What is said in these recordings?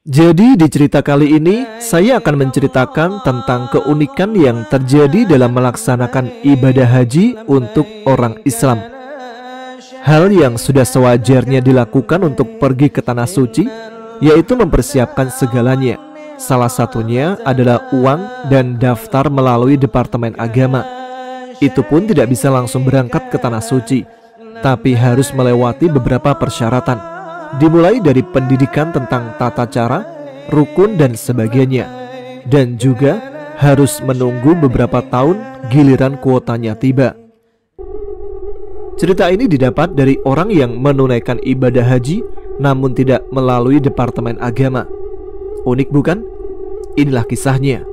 Jadi di cerita kali ini saya akan menceritakan tentang keunikan yang terjadi dalam melaksanakan ibadah haji untuk orang Islam. Hal yang sudah sewajarnya dilakukan untuk pergi ke tanah suci, yaitu mempersiapkan segalanya. Salah satunya adalah uang dan daftar melalui Departemen Agama. Itu pun tidak bisa langsung berangkat ke tanah suci, tapi harus melewati beberapa persyaratan. Dimulai dari pendidikan tentang tata cara, rukun dan sebagainya. Dan juga harus menunggu beberapa tahun giliran kuotanya tiba. Cerita ini didapat dari orang yang menunaikan ibadah haji namun tidak melalui Departemen Agama. Unik bukan? Inilah kisahnya.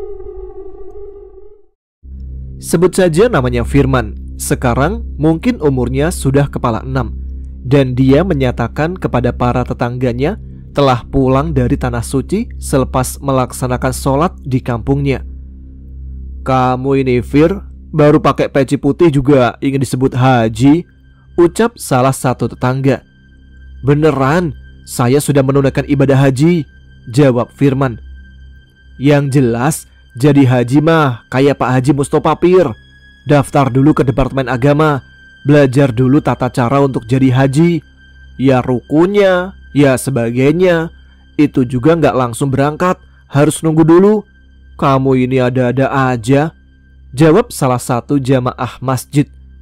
Sebut saja namanya Firman. Sekarang mungkin umurnya sudah kepala 6. Dan dia menyatakan kepada para tetangganya telah pulang dari tanah suci selepas melaksanakan sholat di kampungnya. "Kamu ini Fir, baru pakai peci putih juga ingin disebut haji?" ucap salah satu tetangga. "Beneran, saya sudah menunaikan ibadah haji," jawab Firman. "Yang jelas, jadi haji mah kayak Pak Haji Mustofa Pir. Daftar dulu ke Departemen Agama, belajar dulu tata cara untuk jadi haji. Ya rukunnya, ya sebagainya. Itu juga nggak langsung berangkat, harus nunggu dulu. Kamu ini ada-ada aja," jawab salah satu jamaah masjid.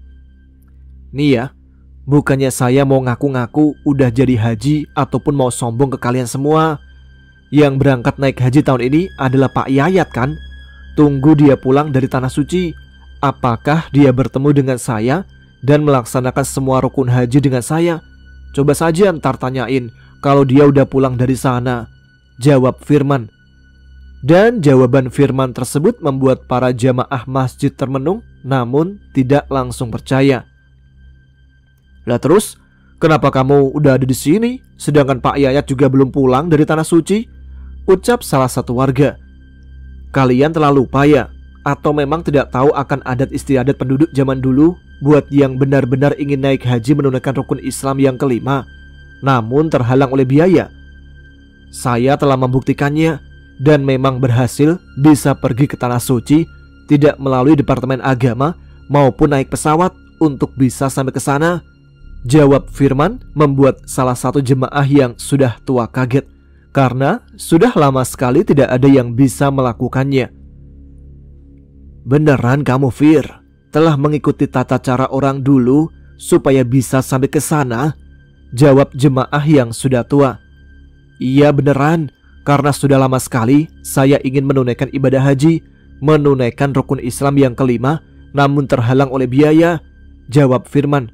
"Nih ya, bukannya saya mau ngaku-ngaku udah jadi haji ataupun mau sombong ke kalian semua. Yang berangkat naik haji tahun ini adalah Pak Yayat kan? Tunggu dia pulang dari tanah suci. Apakah dia bertemu dengan saya dan melaksanakan semua rukun haji dengan saya? Coba saja ntar tanyain kalau dia udah pulang dari sana," jawab Firman. Dan jawaban Firman tersebut membuat para jamaah masjid termenung namun tidak langsung percaya. "Lah terus, kenapa kamu udah ada di sini sedangkan Pak Yayat juga belum pulang dari tanah suci?" ucap salah satu warga. "Kalian terlalu lupa ya? Atau memang tidak tahu akan adat istiadat penduduk zaman dulu buat yang benar-benar ingin naik haji menunaikan rukun Islam yang kelima namun terhalang oleh biaya? Saya telah membuktikannya dan memang berhasil bisa pergi ke tanah suci tidak melalui Departemen Agama maupun naik pesawat untuk bisa sampai ke sana," jawab Firman, membuat salah satu jemaah yang sudah tua kaget karena sudah lama sekali tidak ada yang bisa melakukannya. "Beneran kamu Fir telah mengikuti tata cara orang dulu supaya bisa sampai ke sana?" jawab jemaah yang sudah tua. "Iya beneran, karena sudah lama sekali saya ingin menunaikan ibadah haji, menunaikan rukun Islam yang kelima namun terhalang oleh biaya," jawab Firman.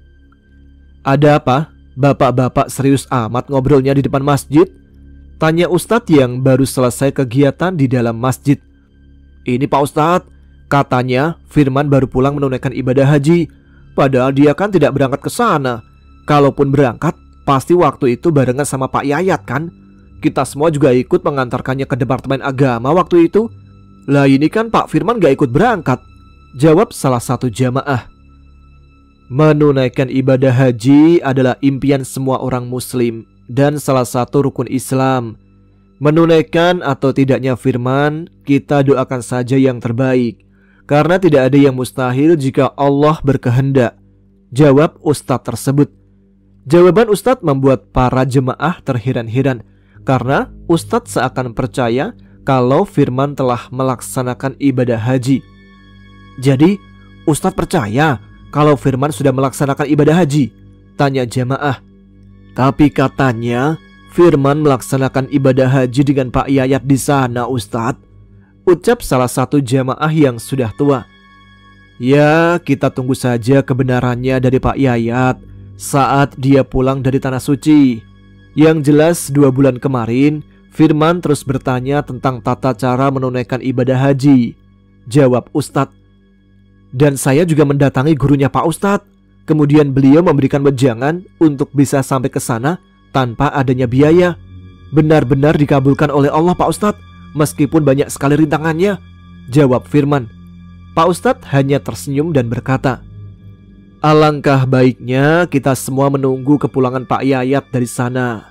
"Ada apa? Bapak-bapak serius amat ngobrolnya di depan masjid?" tanya Ustadz yang baru selesai kegiatan di dalam masjid. "Ini Pak Ustadz, katanya Firman baru pulang menunaikan ibadah haji, padahal dia kan tidak berangkat ke sana. Kalaupun berangkat, pasti waktu itu barengan sama Pak Yayat kan? Kita semua juga ikut mengantarkannya ke Departemen Agama waktu itu. Lah ini kan Pak Firman gak ikut berangkat," jawab salah satu jamaah. Menunaikan ibadah haji adalah impian semua orang muslim dan salah satu rukun Islam. Menunaikan atau tidaknya Firman, kita doakan saja yang terbaik, karena tidak ada yang mustahil jika Allah berkehendak, jawab Ustadz tersebut. Jawaban Ustadz membuat para jemaah terheran-heran karena Ustadz seakan percaya kalau Firman telah melaksanakan ibadah haji. "Jadi Ustadz percaya kalau Firman sudah melaksanakan ibadah haji?" tanya jemaah. "Tapi katanya Firman melaksanakan ibadah haji dengan Pak Yayat di sana Ustadz," ucap salah satu jamaah yang sudah tua. "Ya, kita tunggu saja kebenarannya dari Pak Yayat saat dia pulang dari tanah suci. Yang jelas 2 bulan kemarin Firman terus bertanya tentang tata cara menunaikan ibadah haji," jawab Ustadz. "Dan saya juga mendatangi gurunya Pak Ustadz. Kemudian beliau memberikan wejangan untuk bisa sampai ke sana tanpa adanya biaya. Benar-benar dikabulkan oleh Allah Pak Ustadz, meskipun banyak sekali rintangannya," jawab Firman. Pak Ustadz hanya tersenyum dan berkata, "Alangkah baiknya kita semua menunggu kepulangan Pak Yayat dari sana.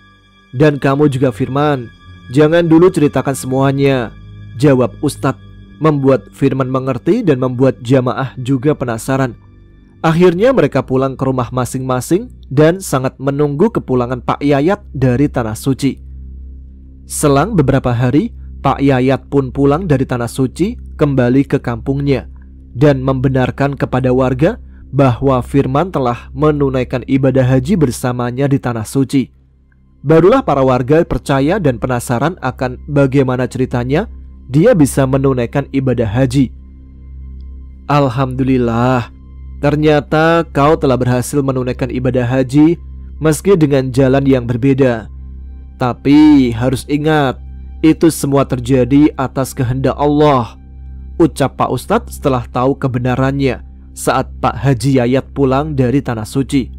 Dan kamu juga Firman, jangan dulu ceritakan semuanya, jawab Ustadz, membuat Firman mengerti dan membuat jamaah juga penasaran. Akhirnya mereka pulang ke rumah masing-masing dan sangat menunggu kepulangan Pak Yayat dari Tanah Suci. Selang beberapa hari, Pak Yayat pun pulang dari Tanah Suci kembali ke kampungnya dan membenarkan kepada warga bahwa Firman telah menunaikan ibadah haji bersamanya di Tanah Suci. Barulah para warga percaya dan penasaran akan bagaimana ceritanya dia bisa menunaikan ibadah haji. Alhamdulillah, ternyata kau telah berhasil menunaikan ibadah haji meski dengan jalan yang berbeda. Tapi harus ingat, itu semua terjadi atas kehendak Allah, ucap Pak Ustadz setelah tahu kebenarannya saat Pak Haji Yayat pulang dari Tanah Suci.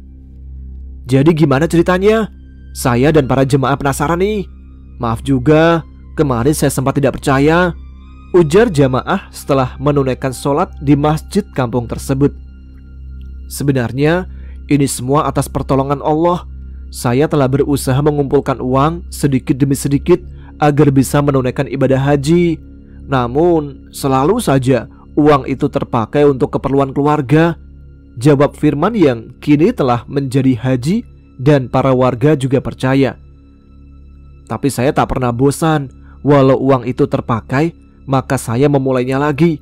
Jadi gimana ceritanya? Saya dan para jemaah penasaran nih. Maaf juga, kemarin saya sempat tidak percaya, ujar jamaah setelah menunaikan sholat di masjid kampung tersebut. Sebenarnya ini semua atas pertolongan Allah. Saya telah berusaha mengumpulkan uang sedikit demi sedikit agar bisa menunaikan ibadah haji. Namun selalu saja uang itu terpakai untuk keperluan keluarga, jawab Firman yang kini telah menjadi haji dan para warga juga percaya. Tapi saya tak pernah bosan. Walau uang itu terpakai, maka saya memulainya lagi,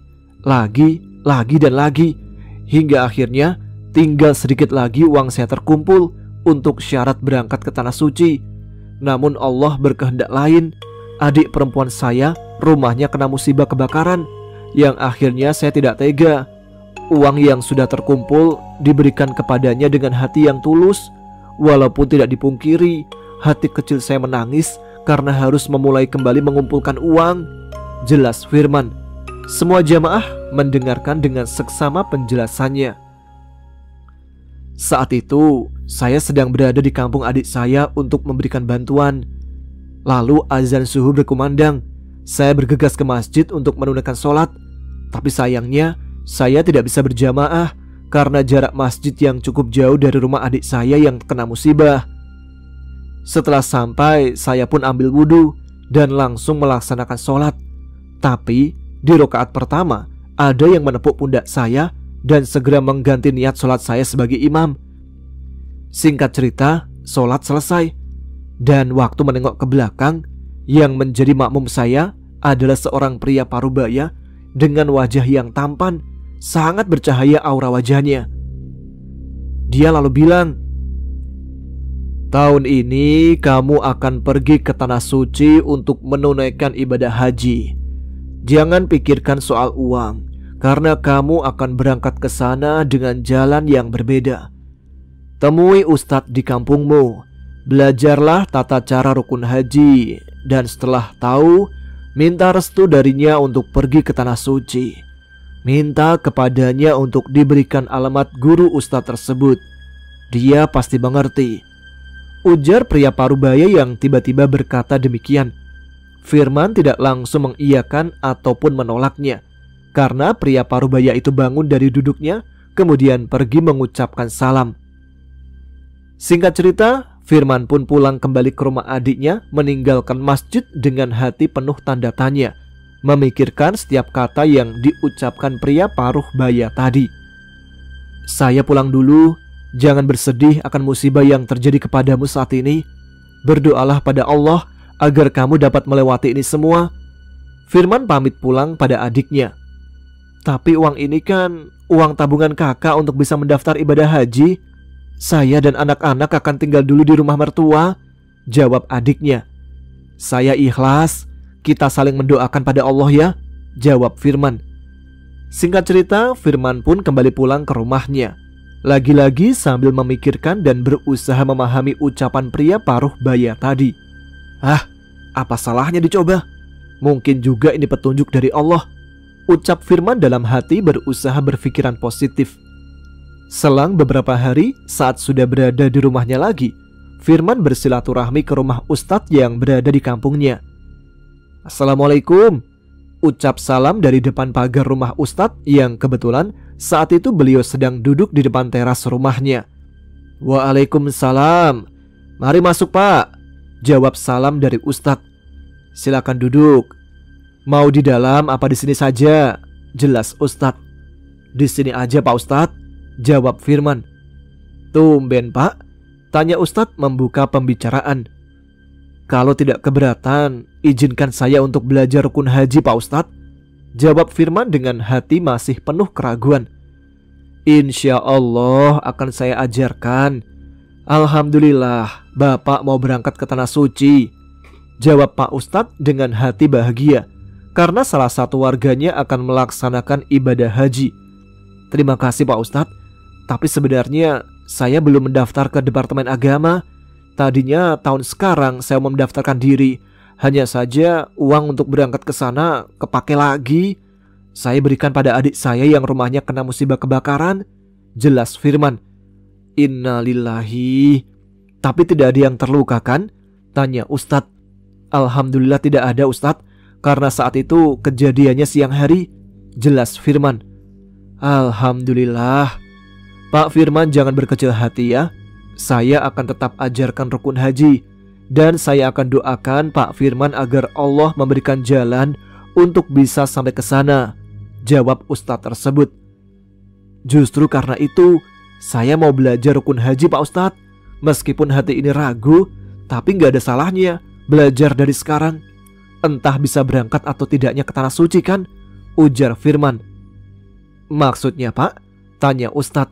dan lagi, hingga akhirnya tinggal sedikit lagi uang saya terkumpul untuk syarat berangkat ke Tanah Suci. Namun Allah berkehendak lain. Adik perempuan saya rumahnya kena musibah kebakaran, yang akhirnya saya tidak tega. Uang yang sudah terkumpul diberikan kepadanya dengan hati yang tulus. Walaupun tidak dipungkiri, hati kecil saya menangis karena harus memulai kembali mengumpulkan uang, jelas Firman. Semua jamaah mendengarkan dengan seksama penjelasannya. Saat itu, saya sedang berada di kampung adik saya untuk memberikan bantuan. Lalu azan subuh berkumandang. Saya bergegas ke masjid untuk menunaikan sholat. Tapi sayangnya, saya tidak bisa berjamaah karena jarak masjid yang cukup jauh dari rumah adik saya yang kena musibah. Setelah sampai, saya pun ambil wudhu dan langsung melaksanakan sholat. Tapi di rakaat pertama, ada yang menepuk pundak saya dan segera mengganti niat sholat saya sebagai imam. Singkat cerita, sholat selesai. Dan waktu menengok ke belakang, yang menjadi makmum saya adalah seorang pria parubaya dengan wajah yang tampan, sangat bercahaya aura wajahnya. Dia lalu bilang, "Tahun ini kamu akan pergi ke Tanah Suci untuk menunaikan ibadah haji. Jangan pikirkan soal uang, karena kamu akan berangkat ke sana dengan jalan yang berbeda. Temui ustadz di kampungmu, belajarlah tata cara rukun haji, dan setelah tahu, minta restu darinya untuk pergi ke Tanah Suci. Minta kepadanya untuk diberikan alamat guru ustadz tersebut. Dia pasti mengerti," ujar pria parubaya yang tiba-tiba berkata demikian. Firman tidak langsung mengiyakan ataupun menolaknya, karena pria parubaya itu bangun dari duduknya, kemudian pergi mengucapkan salam. Singkat cerita, Firman pun pulang kembali ke rumah adiknya, meninggalkan masjid dengan hati penuh tanda tanya, memikirkan setiap kata yang diucapkan pria paruh baya tadi. "Saya pulang dulu. Jangan bersedih akan musibah yang terjadi kepadamu saat ini. Berdoalah pada Allah agar kamu dapat melewati ini semua." Firman pamit pulang pada adiknya. "Tapi uang ini kan uang tabungan kakak untuk bisa mendaftar ibadah haji. Saya dan anak-anak akan tinggal dulu di rumah mertua," jawab adiknya. "Saya ikhlas. Kita saling mendoakan pada Allah ya," jawab Firman. Singkat cerita, Firman pun kembali pulang ke rumahnya, lagi-lagi sambil memikirkan dan berusaha memahami ucapan pria paruh baya tadi. Apa salahnya dicoba? Mungkin juga ini petunjuk dari Allah, ucap Firman dalam hati, berusaha berpikiran positif. Selang beberapa hari, saat sudah berada di rumahnya lagi, Firman bersilaturahmi ke rumah ustadz yang berada di kampungnya. "Assalamualaikum," ucap salam dari depan pagar rumah ustadz yang kebetulan saat itu beliau sedang duduk di depan teras rumahnya. "Waalaikumsalam. Mari masuk, Pak," Jawab salam dari Ustadz. Silakan duduk. Mau di dalam apa di sini saja? Jelas Ustadz. Di sini aja Pak Ustadz, jawab Firman. Tumben Pak? Tanya Ustadz membuka pembicaraan. Kalau tidak keberatan, izinkan saya untuk belajar rukun haji Pak Ustadz, jawab Firman dengan hati masih penuh keraguan. Insya Allah akan saya ajarkan. Alhamdulillah, Bapak mau berangkat ke Tanah Suci, jawab Pak Ustadz dengan hati bahagia karena salah satu warganya akan melaksanakan ibadah haji. Terima kasih Pak Ustadz, tapi sebenarnya saya belum mendaftar ke Departemen Agama. Tadinya tahun sekarang saya mau mendaftarkan diri, hanya saja uang untuk berangkat ke sana kepake lagi. Saya berikan pada adik saya yang rumahnya kena musibah kebakaran, jelas Firman. Innalillahi. Tapi tidak ada yang terluka kan? Tanya Ustadz. Alhamdulillah tidak ada Ustadz, karena saat itu kejadiannya siang hari, jelas Firman. Alhamdulillah. Pak Firman jangan berkecil hati ya. Saya akan tetap ajarkan rukun haji, dan saya akan doakan Pak Firman agar Allah memberikan jalan untuk bisa sampai ke sana, jawab Ustadz tersebut. Justru karena itu saya mau belajar rukun haji Pak Ustadz. Meskipun hati ini ragu, tapi gak ada salahnya belajar dari sekarang. Entah bisa berangkat atau tidaknya ke Tanah Suci kan, ujar Firman. Maksudnya Pak? Tanya Ustadz.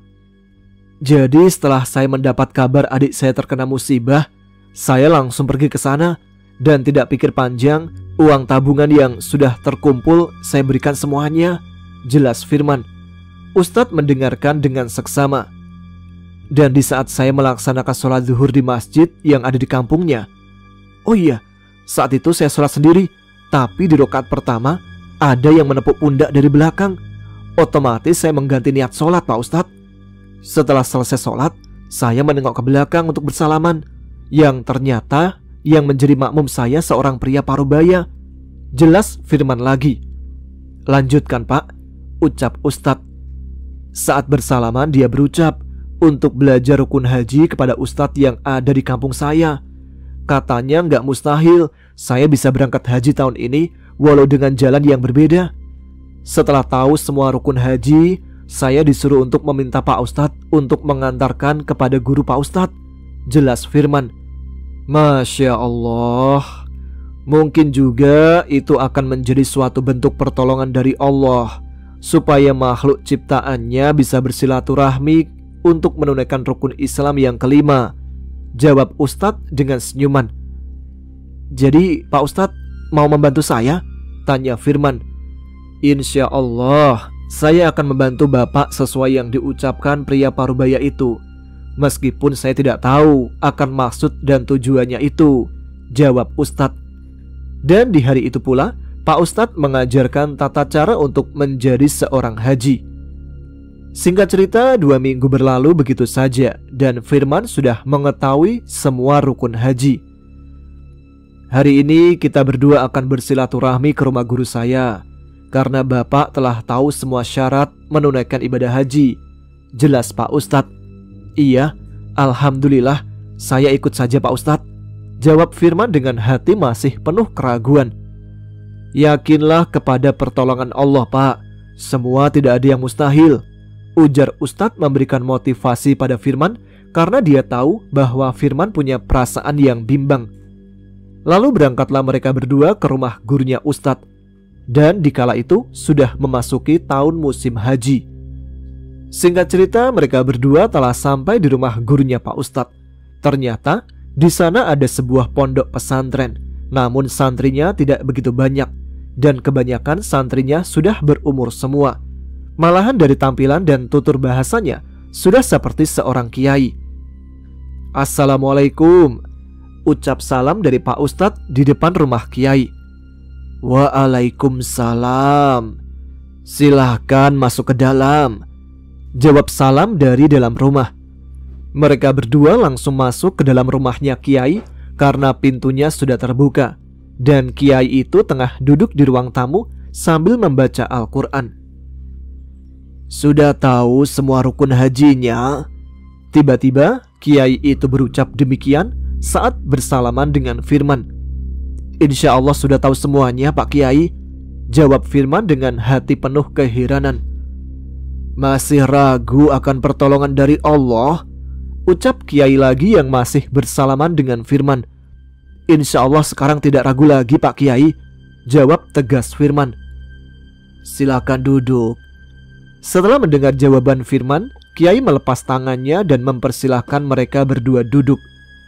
Jadi setelah saya mendapat kabar adik saya terkena musibah, saya langsung pergi ke sana dan tidak pikir panjang, uang tabungan yang sudah terkumpul saya berikan semuanya, jelas Firman. Ustadz mendengarkan dengan seksama. Dan di saat saya melaksanakan sholat zuhur di masjid yang ada di kampungnya, oh iya, saat itu saya sholat sendiri, tapi di rakaat pertama ada yang menepuk pundak dari belakang. Otomatis saya mengganti niat sholat Pak Ustadz. Setelah selesai sholat, saya menengok ke belakang untuk bersalaman, yang ternyata yang menjadi makmum saya seorang pria parubaya, jelas Firman lagi. Lanjutkan Pak, ucap Ustadz. Saat bersalaman dia berucap untuk belajar rukun haji kepada Ustadz yang ada di kampung saya. Katanya nggak mustahil saya bisa berangkat haji tahun ini walau dengan jalan yang berbeda. Setelah tahu semua rukun haji, saya disuruh untuk meminta Pak Ustadz untuk mengantarkan kepada guru Pak Ustadz, jelas Firman. Masya Allah. Mungkin juga itu akan menjadi suatu bentuk pertolongan dari Allah, supaya makhluk ciptaannya bisa bersilaturahmi untuk menunaikan rukun Islam yang kelima, jawab Ustadz dengan senyuman. Jadi Pak Ustadz mau membantu saya? Tanya Firman. Insya Allah saya akan membantu Bapak sesuai yang diucapkan pria parubaya itu, meskipun saya tidak tahu akan maksud dan tujuannya itu, jawab Ustadz. Dan di hari itu pula Pak Ustadz mengajarkan tata cara untuk menjadi seorang haji. Singkat cerita, 2 minggu berlalu begitu saja dan Firman sudah mengetahui semua rukun haji. Hari ini kita berdua akan bersilaturahmi ke rumah guru saya, karena Bapak telah tahu semua syarat menunaikan ibadah haji, jelas Pak Ustadz. Iya, Alhamdulillah, saya ikut saja Pak Ustadz, jawab Firman dengan hati masih penuh keraguan. Yakinlah kepada pertolongan Allah Pak, semua tidak ada yang mustahil, ujar Ustadz memberikan motivasi pada Firman karena dia tahu bahwa Firman punya perasaan yang bimbang. Lalu berangkatlah mereka berdua ke rumah gurunya Ustadz. Dan dikala itu sudah memasuki tahun musim haji. Singkat cerita, mereka berdua telah sampai di rumah gurunya Pak Ustadz. Ternyata di sana ada sebuah pondok pesantren, namun santrinya tidak begitu banyak, dan kebanyakan santrinya sudah berumur semua. Malahan dari tampilan dan tutur bahasanya sudah seperti seorang kiai. Assalamualaikum, ucap salam dari Pak Ustadz di depan rumah kiai. Waalaikumsalam. Silahkan masuk ke dalam, jawab salam dari dalam rumah. Mereka berdua langsung masuk ke dalam rumahnya kiai karena pintunya sudah terbuka, dan kiai itu tengah duduk di ruang tamu sambil membaca Al-Quran. Sudah tahu semua rukun hajinya? Tiba-tiba kiai itu berucap demikian saat bersalaman dengan Firman. "Insya Allah sudah tahu semuanya Pak Kiai," jawab Firman dengan hati penuh keheranan. "Masih ragu akan pertolongan dari Allah?" ucap Kiai lagi yang masih bersalaman dengan Firman. "Insya Allah sekarang tidak ragu lagi Pak Kiai," jawab tegas Firman. "Silakan duduk." Setelah mendengar jawaban Firman, Kiai melepas tangannya dan mempersilahkan mereka berdua duduk.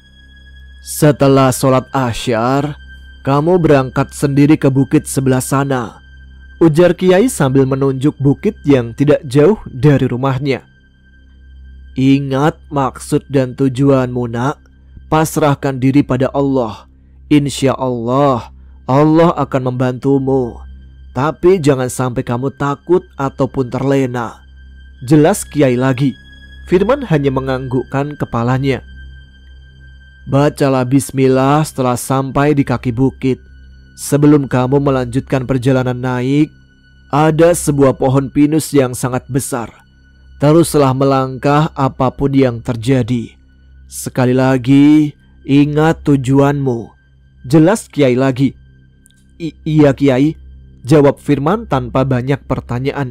"Setelah sholat Asyar, kamu berangkat sendiri ke bukit sebelah sana," ujar Kiai sambil menunjuk bukit yang tidak jauh dari rumahnya. "Ingat maksud dan tujuanmu nak, pasrahkan diri pada Allah. Insya Allah, Allah akan membantumu. Tapi jangan sampai kamu takut ataupun terlena," jelas Kiai lagi. Firman hanya menganggukkan kepalanya. "Bacalah bismillah setelah sampai di kaki bukit. Sebelum kamu melanjutkan perjalanan naik, ada sebuah pohon pinus yang sangat besar. Teruslah melangkah apapun yang terjadi. Sekali lagi, ingat tujuanmu," jelas Kiai lagi. Iya Kiai," jawab Firman tanpa banyak pertanyaan.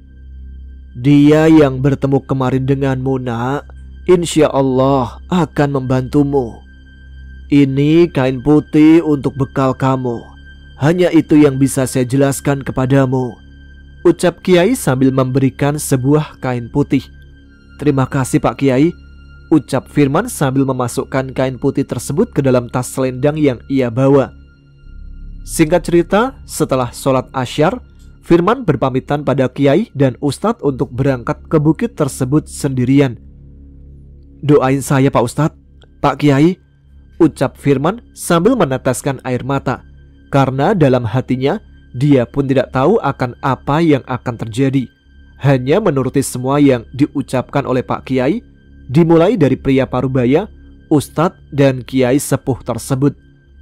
"Dia yang bertemu kemarin denganmu nak, insya Allah akan membantumu. Ini kain putih untuk bekal kamu. Hanya itu yang bisa saya jelaskan kepadamu," ucap Kiai sambil memberikan sebuah kain putih. "Terima kasih Pak Kiai," ucap Firman sambil memasukkan kain putih tersebut ke dalam tas selendang yang ia bawa. Singkat cerita, setelah sholat Asyar, Firman berpamitan pada Kiai dan Ustadz untuk berangkat ke bukit tersebut sendirian. "Doain saya Pak Ustadz, Pak Kiai," ucap Firman sambil meneteskan air mata. Karena dalam hatinya, dia pun tidak tahu akan apa yang akan terjadi. Hanya menuruti semua yang diucapkan oleh Pak Kiai, dimulai dari pria parubaya, Ustadz dan Kiai sepuh tersebut.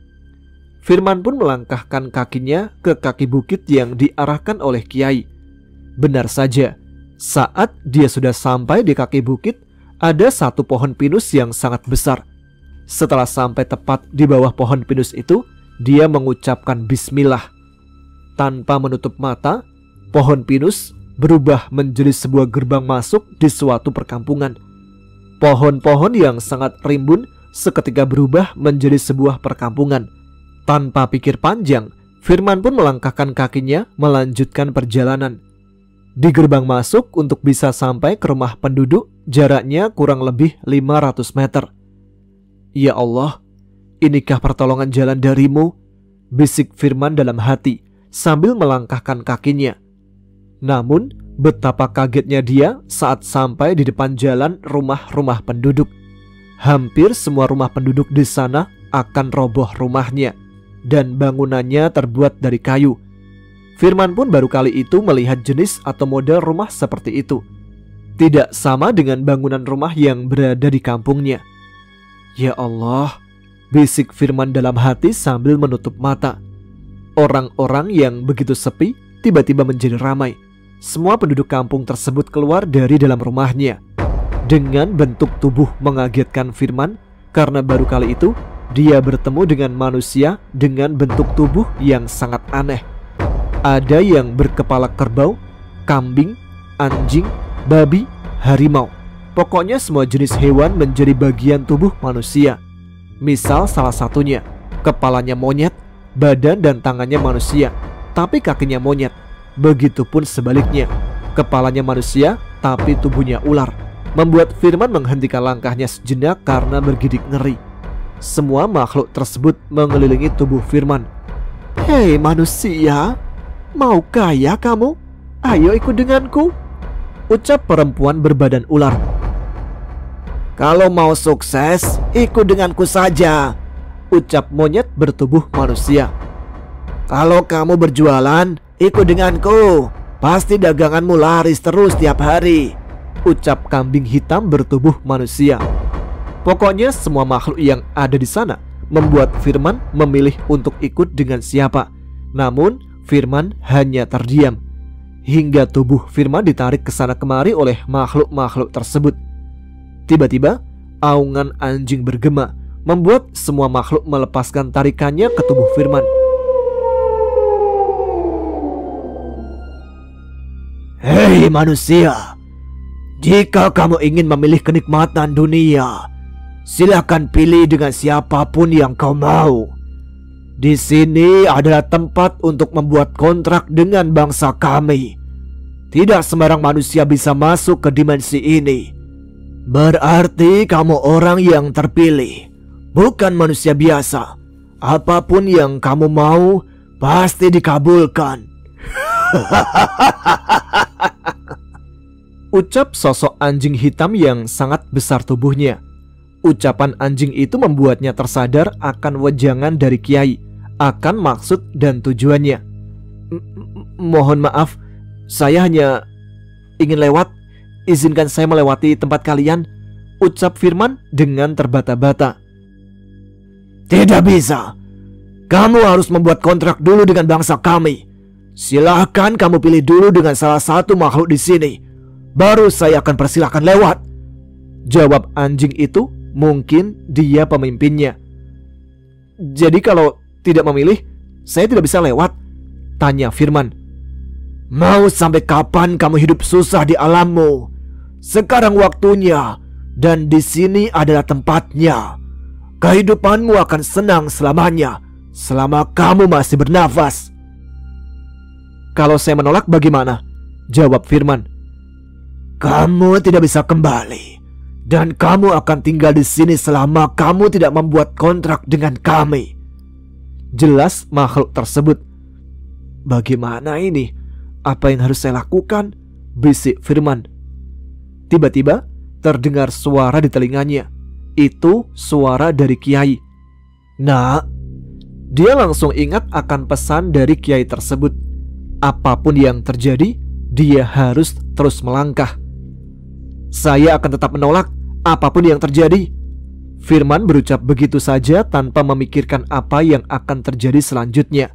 Firman pun melangkahkan kakinya ke kaki bukit yang diarahkan oleh Kiai. Benar saja, saat dia sudah sampai di kaki bukit, ada satu pohon pinus yang sangat besar. Setelah sampai tepat di bawah pohon pinus itu, dia mengucapkan bismillah. Tanpa menutup mata, pohon pinus berubah menjadi sebuah gerbang masuk di suatu perkampungan. Pohon-pohon yang sangat rimbun seketika berubah menjadi sebuah perkampungan. Tanpa pikir panjang, Firman pun melangkahkan kakinya melanjutkan perjalanan. Di gerbang masuk untuk bisa sampai ke rumah penduduk, jaraknya kurang lebih 500 meter. "Ya Allah, inikah pertolongan jalan darimu?" bisik Firman dalam hati sambil melangkahkan kakinya. Namun, betapa kagetnya dia saat sampai di depan jalan rumah-rumah penduduk. Hampir semua rumah penduduk di sana akan roboh rumahnya, dan bangunannya terbuat dari kayu. Firman pun baru kali itu melihat jenis atau model rumah seperti itu. Tidak sama dengan bangunan rumah yang berada di kampungnya. "Ya Allah," bisik Firman dalam hati sambil menutup mata. Orang-orang yang begitu sepi tiba-tiba menjadi ramai. Semua penduduk kampung tersebut keluar dari dalam rumahnya. Dengan bentuk tubuh mengagetkan Firman, karena baru kali itu dia bertemu dengan manusia dengan bentuk tubuh yang sangat aneh. Ada yang berkepala kerbau, kambing, anjing, babi, harimau. Pokoknya semua jenis hewan menjadi bagian tubuh manusia. Misal salah satunya, kepalanya monyet, badan dan tangannya manusia, tapi kakinya monyet. Begitupun sebaliknya, kepalanya manusia, tapi tubuhnya ular. Membuat Firman menghentikan langkahnya sejenak karena bergidik ngeri. Semua makhluk tersebut mengelilingi tubuh Firman. "Hei manusia, mau kaya kamu? Ayo ikut denganku," ucap perempuan berbadan ular. "Kalau mau sukses, ikut denganku saja," ucap monyet bertubuh manusia. "Kalau kamu berjualan, ikut denganku. Pasti daganganmu laris terus tiap hari," ucap kambing hitam bertubuh manusia. Pokoknya semua makhluk yang ada di sana membuat Firman memilih untuk ikut dengan siapa. Namun Firman hanya terdiam hingga tubuh Firman ditarik ke sana kemari oleh makhluk-makhluk tersebut. Tiba-tiba aungan anjing bergema membuat semua makhluk melepaskan tarikannya ke tubuh Firman. Hei manusia, jika kamu ingin memilih kenikmatan dunia, silakan pilih dengan siapapun yang kau mau. Di sini adalah tempat untuk membuat kontrak dengan bangsa kami. Tidak sembarang manusia bisa masuk ke dimensi ini. Berarti kamu orang yang terpilih, bukan manusia biasa. Apapun yang kamu mau pasti dikabulkan. Ucap sosok anjing hitam yang sangat besar tubuhnya. Ucapan anjing itu membuatnya tersadar akan wejangan dari Kiai, akan maksud dan tujuannya. Mohon maaf, saya hanya ingin lewat. Izinkan saya melewati tempat kalian, ucap Firman dengan terbata-bata. Tidak bisa. Kamu harus membuat kontrak dulu dengan bangsa kami. Silahkan kamu pilih dulu dengan salah satu makhluk di sini. Baru saya akan persilahkan lewat, jawab anjing itu. Mungkin dia pemimpinnya. Jadi kalau tidak memilih, saya tidak bisa lewat, tanya Firman. Mau sampai kapan kamu hidup susah di alammu? Sekarang waktunya, dan di sini adalah tempatnya. Kehidupanmu akan senang selamanya, selama kamu masih bernafas. Kalau saya menolak bagaimana? Jawab Firman. Kamu tidak bisa kembali, dan kamu akan tinggal di sini selama kamu tidak membuat kontrak dengan kami. Jelas makhluk tersebut. Bagaimana ini? Apa yang harus saya lakukan? Bisik Firman. Tiba-tiba terdengar suara di telinganya. Itu suara dari Kiai. Nak, dia langsung ingat akan pesan dari Kiai tersebut. Apapun yang terjadi, dia harus terus melangkah. Saya akan tetap menolak apapun yang terjadi. Firman berucap begitu saja tanpa memikirkan apa yang akan terjadi selanjutnya.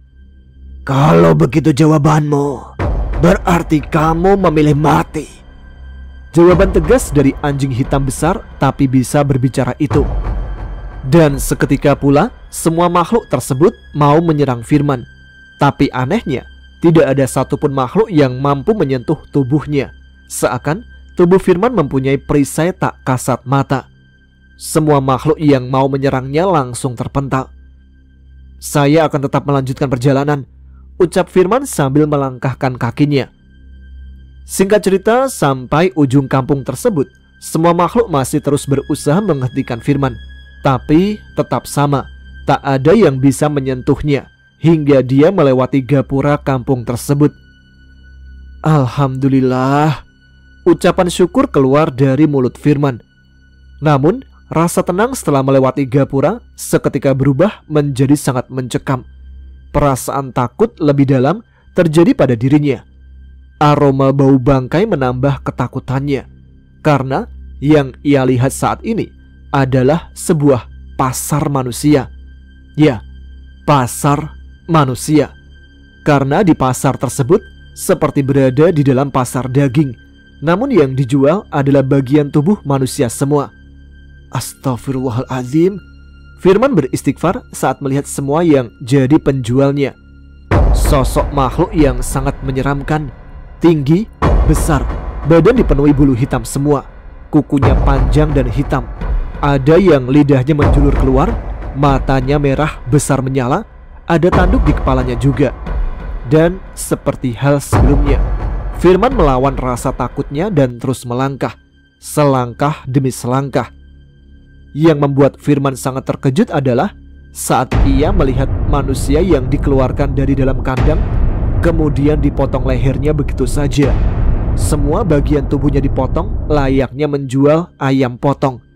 Kalau begitu jawabanmu, berarti kamu memilih mati. Jawaban tegas dari anjing hitam besar tapi bisa berbicara itu. Dan seketika pula semua makhluk tersebut mau menyerang Firman. Tapi anehnya, tidak ada satupun makhluk yang mampu menyentuh tubuhnya. Seakan tubuh Firman mempunyai perisai tak kasat mata. Semua makhluk yang mau menyerangnya langsung terpental. Saya akan tetap melanjutkan perjalanan, ucap Firman sambil melangkahkan kakinya. Singkat cerita, sampai ujung kampung tersebut, semua makhluk masih terus berusaha menghentikan Firman. Tapi tetap sama, tak ada yang bisa menyentuhnya hingga dia melewati gapura kampung tersebut. Alhamdulillah, ucapan syukur keluar dari mulut Firman. Namun, rasa tenang setelah melewati gapura seketika berubah menjadi sangat mencekam. Perasaan takut lebih dalam terjadi pada dirinya. Aroma bau bangkai menambah ketakutannya, karena yang ia lihat saat ini adalah sebuah pasar manusia. Ya, pasar manusia. Karena di pasar tersebut seperti berada di dalam pasar daging, namun yang dijual adalah bagian tubuh manusia semua. Astaghfirullahaladzim. Firman beristighfar saat melihat semua yang jadi penjualnya. Sosok makhluk yang sangat menyeramkan. Tinggi, besar, badan dipenuhi bulu hitam semua. Kukunya panjang dan hitam. Ada yang lidahnya menjulur keluar, matanya merah besar menyala. Ada tanduk di kepalanya juga. Dan seperti hal sebelumnya, Firman melawan rasa takutnya dan terus melangkah, selangkah demi selangkah. Yang membuat Firman sangat terkejut adalah saat ia melihat manusia yang dikeluarkan dari dalam kandang, kemudian dipotong lehernya begitu saja. Semua bagian tubuhnya dipotong layaknya menjual ayam potong.